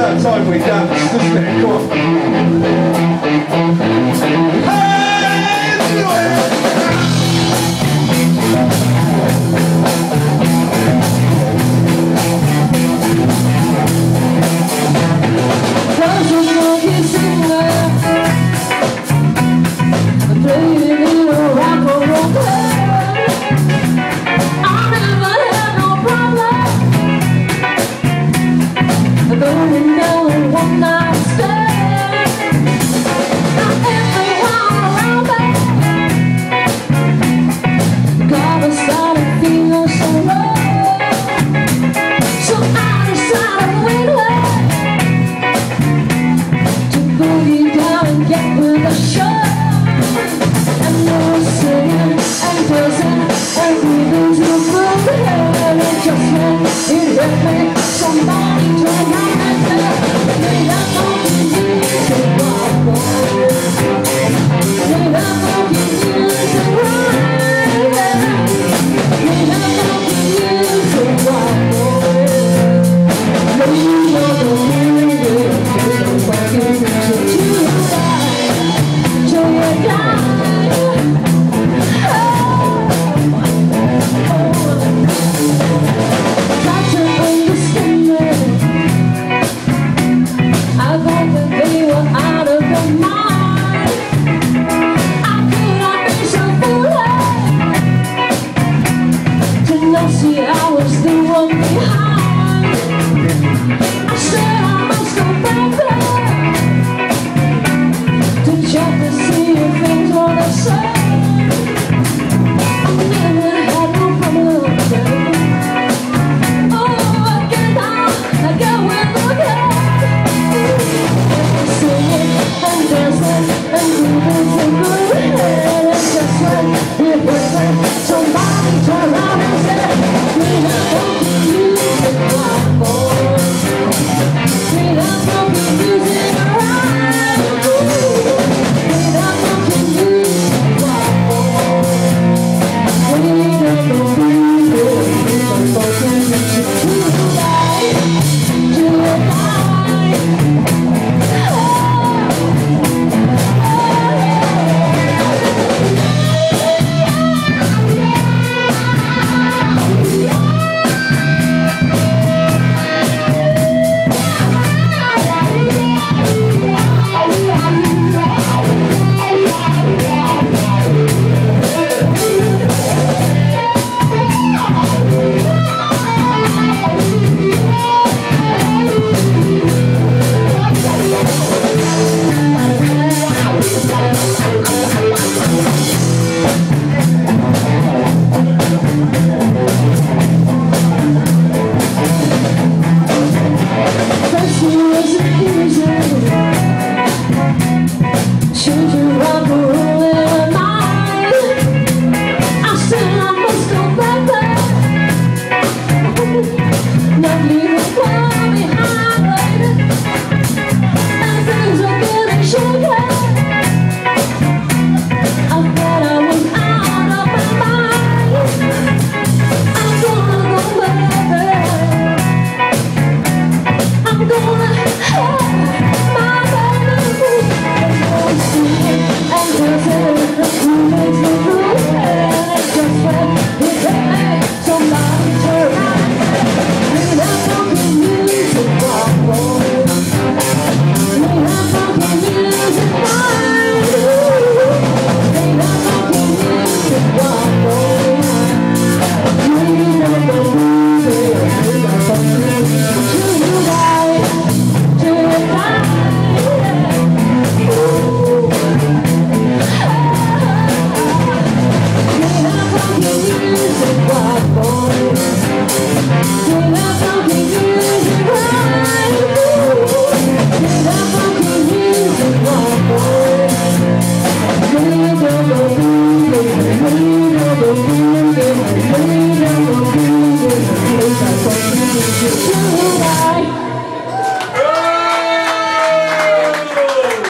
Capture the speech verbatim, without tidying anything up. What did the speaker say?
about time we dance, doesn't it? Come on. Hey, do it! There's a monkey singer playing in a rock and roll band. I never had no problem going down a one night stand. Now everyone around me got me started feeling so low, so I decided with her to boogie down and get with the show. And they were singing and dancing and breathing to the groove, and it just when it hit me, somebody turned around and said, "Play that funky music, rock boy. Play that funky music, right? Play that funky music, rock boy. Play that